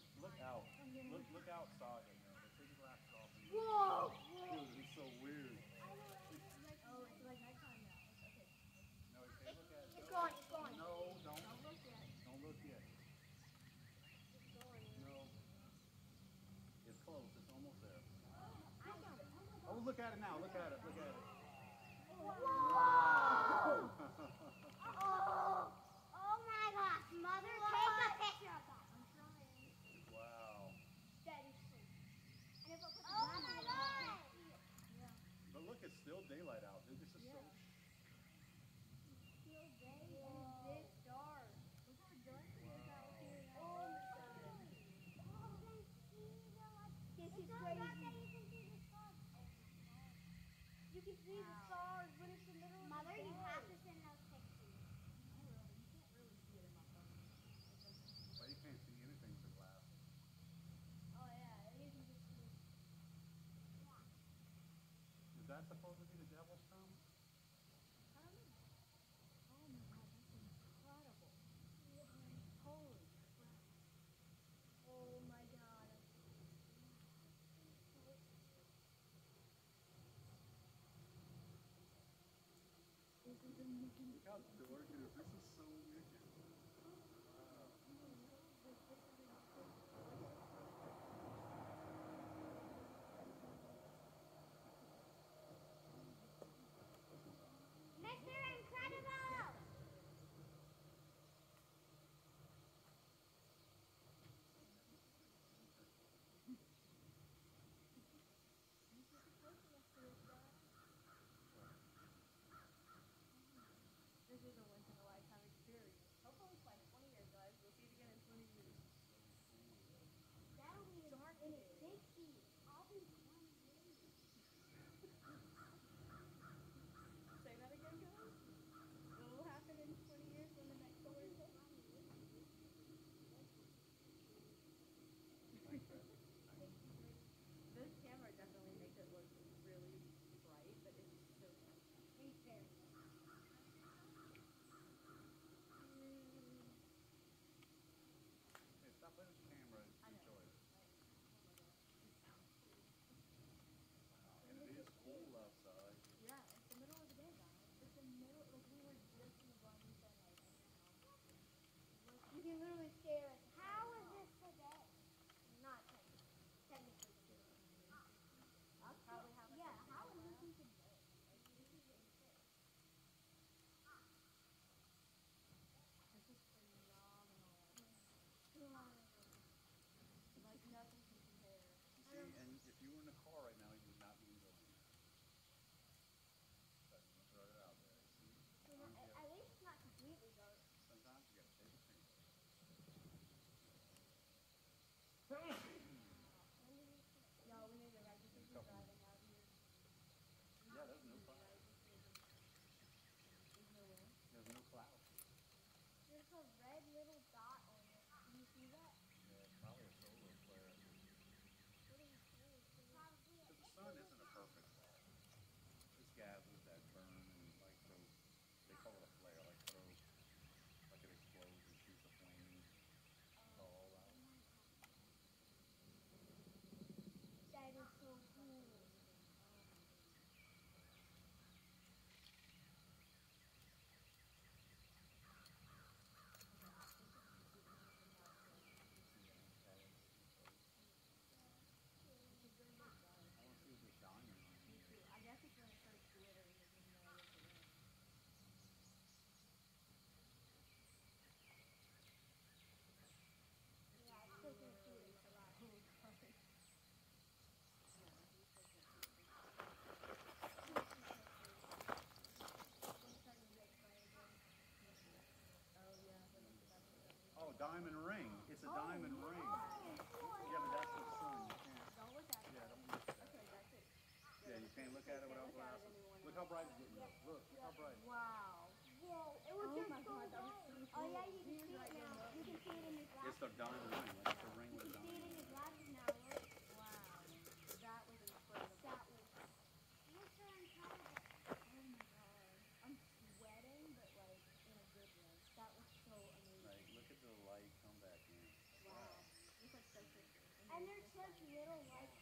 Look out. Look outside right now. Take your glasses off. Whoa! Dude, he's so weird. Oh, it's like nighttime now. Okay. No, you can't look at it. It's going, it's going. No, don't. Don't look yet. Don't look yet. It's going. No. It's close. It's almost there. Look at it. Oh, look at it now. Look at it. Look at it. Whoa! Wow. Oh! Oh my gosh, Mother, take a picture of that. I'm trying. Wow. That is so. And if I put the oh my god! Yeah. But look, it's still daylight out. Dude, this is so. Still day and it's this dark. Look how dark it is out here. Oh my god. This is crazy. You can see the stars when it's the middle of the day. Mother, you have to send those pictures. You can't really see it in my phone. Well, you can't see anything through glass. Oh yeah, it is just see. Is that supposed to be the devil's thumb? I don't know. Oh my god, that's incredible. Holy crap. Oh my god. This is amazing. Look how dark it is. This is so wicked. Wow. Mr. Incredible! This is a once in a lifetime experience. Hopefully it's like 20 years, guys. We'll see it again in 20 years. That'll be dark in its 60s. I'll be 20 years. Say that again, guys. What will happen in 20 years when the next solar eclipse? This camera definitely makes it look really bright, but it's so dark. It's very dark. Hey, stop playing with the camera and enjoy it. Wow. And it is cool outside. Yeah, it's the middle of the day, guys. It's the middle, like we were just in the garden sunlight right now. You can literally stare at the how is this today? Not technically true. I'll probably have yeah, how is this today? This is phenomenal. Like nothing can compare. See, and if you were in a car right now, you would not be enjoying it. But I'm gonna throw it out there. See? At least it's not completely dark. Sometimes you gotta take a chance. No, we need to write this is driving out here. Yeah, there's no cloud. There's no wind. There's no cloud. There's a red little dot on it. Can you see that? Yeah, it's probably a solar flare. Because the sun isn't a perfect ball. It's gases that burn and like throw, they call it a flare, like throw, like it explodes and shoots a flame all out. That is so cool. I want to see if there's diamond on Me it. too. I guess it's when it starts glittering is when you know it's the wind. Yeah, it's so cool. It's a lot. Oh, sorry. Oh, diamond ring. It's a diamond ring. Yeah, but that's the sun. You can't. Don't look at it. Yeah, don't look at that. Okay, that's it. Yeah, you can't look at it without glasses. Look how bright it's getting. Look how bright. Wow. Whoa, it was just so bright. Oh yeah, you can see it now. You can see it in your glasses. It's the diamond ring. Like it's a ring with a You can see it in diamond. your glasses now. Look. Wow. That was incredible. That was. Look how incredible. Oh my god. I'm sweating, but like in a good way. That was so amazing. Like, look at the light come back in. Wow. It's like such And there's such little white